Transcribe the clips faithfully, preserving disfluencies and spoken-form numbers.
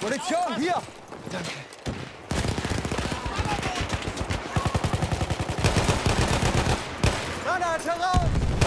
Munition, hier! Danke. Granate raus!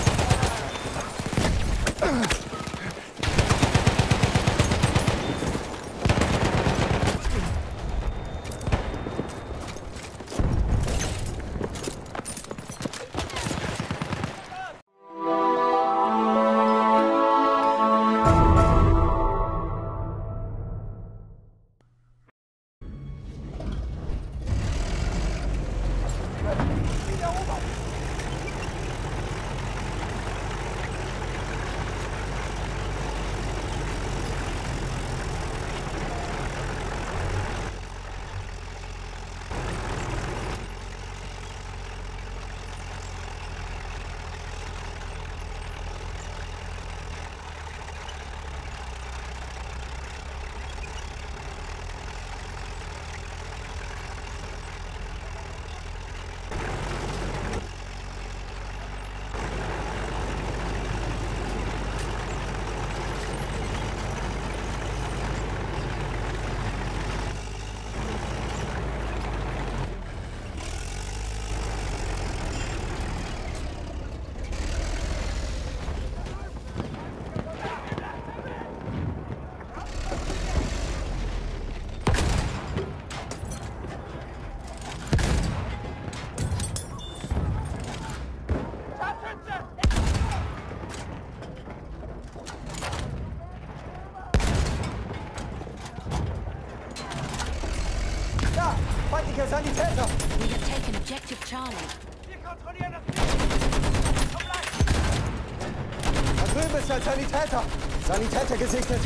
Feindlicher Sanitäter! We have taken objective Charlie. Wir kontrollieren das Gebiet! Da drüben ist ein Sanitäter! Sanitäter gesichtet!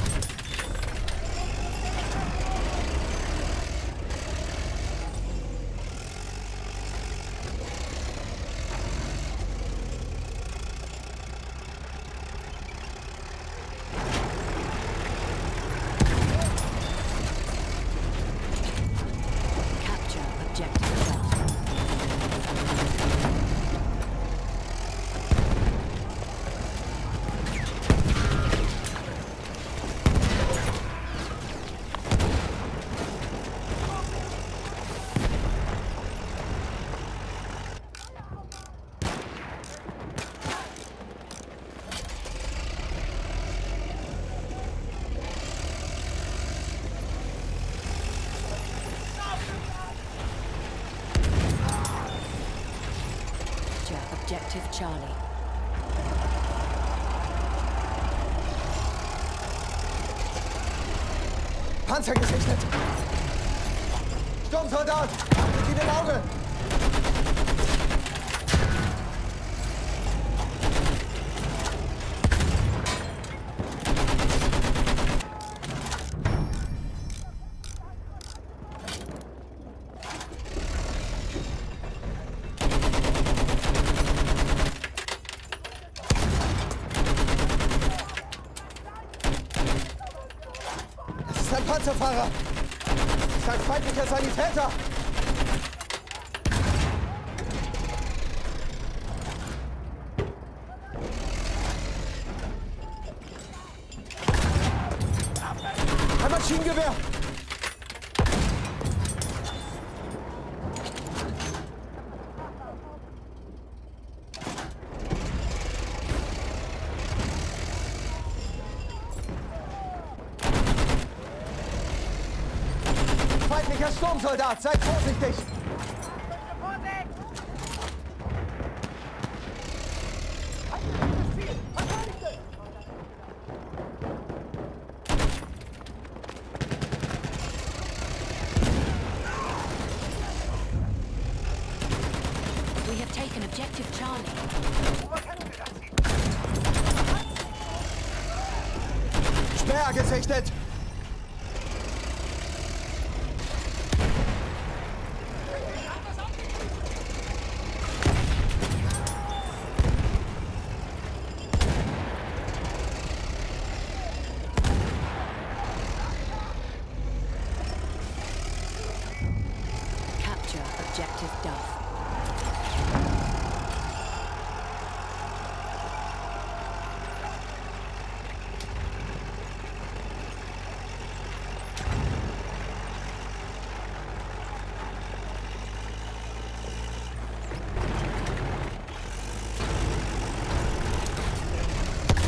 Objective Charlie. Panzer gesichtet! Sturmsoldat! Mit Ihnen im Auge! Ein Panzerfahrer! Das ist ein feindlicher Sanitäter! Ein Maschinengewehr! Feindlicher Sturmsoldat, seid vorsichtig! We have taken objective Charlie. Sperr gesichtet! Objective Duff.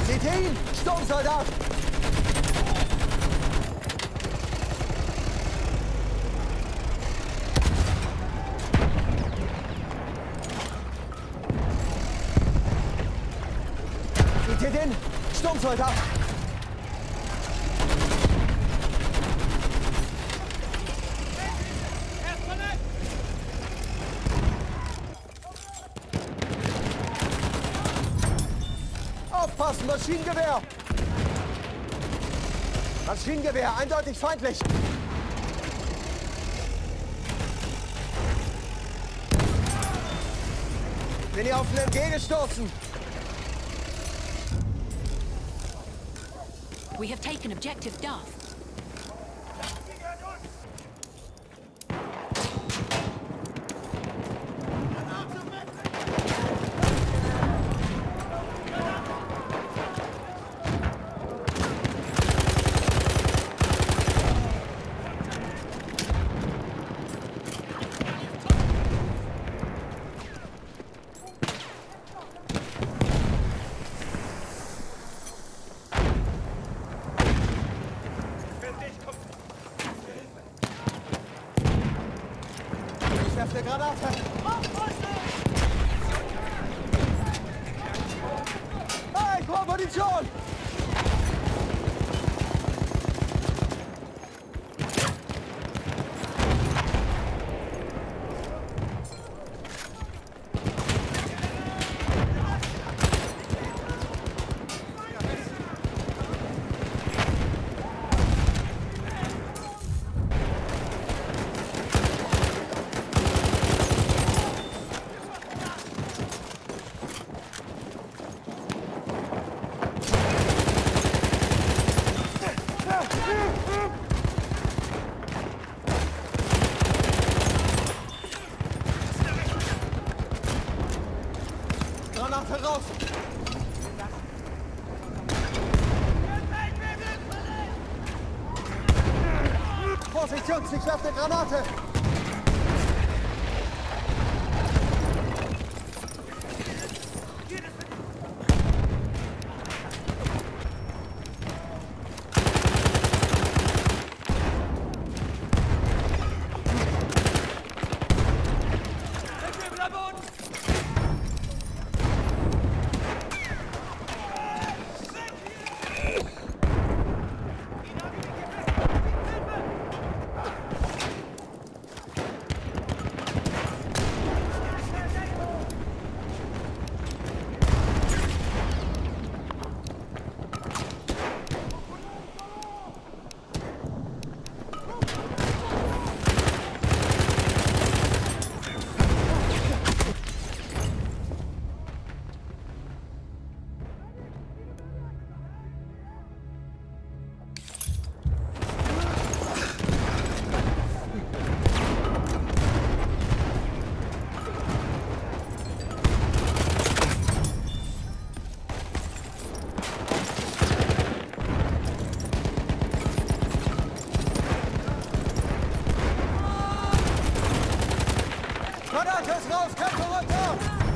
Seht ihr ihn? Sturmsoldat! Seht ihr den? Sturmsoldat! Aufpassen, Maschinengewehr! Maschinengewehr, eindeutig feindlich! Bin ihr auf den M G gestoßen! We have taken objective Duff. Ich werfe eine Granate! Hey, ich brauche Munition! Granate raus! Vorsicht, Jungs, ich werfe eine Granate! Granate ist raus, Köpfe runter!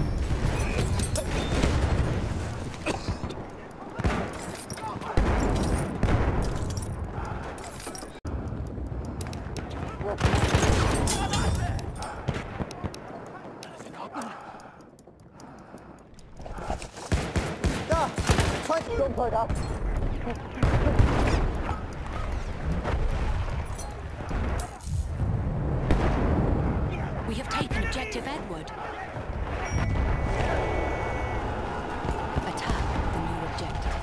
Da! Feindssturmsoldat! We have taken objective Edward. Attack the new objective.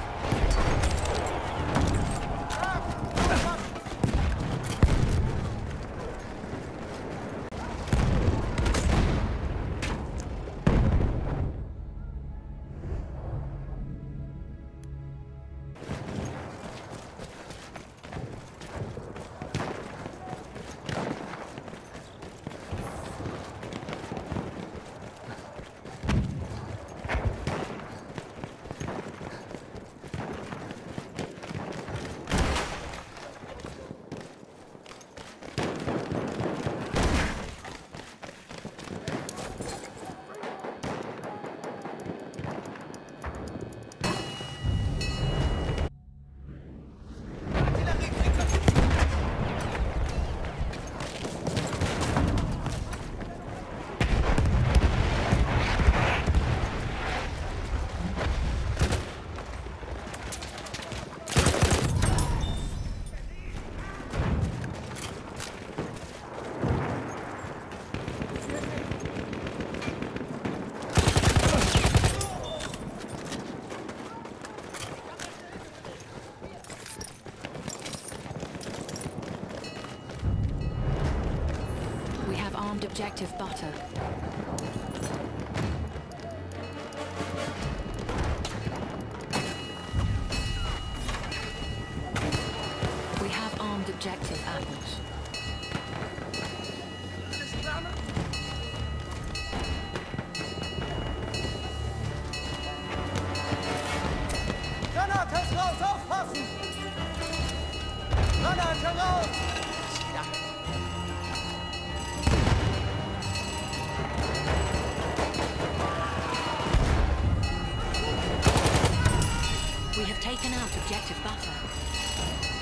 objective butter. We have armed objective apples. Granate raus, aufpassen! Granate raus! We have taken out objective butter.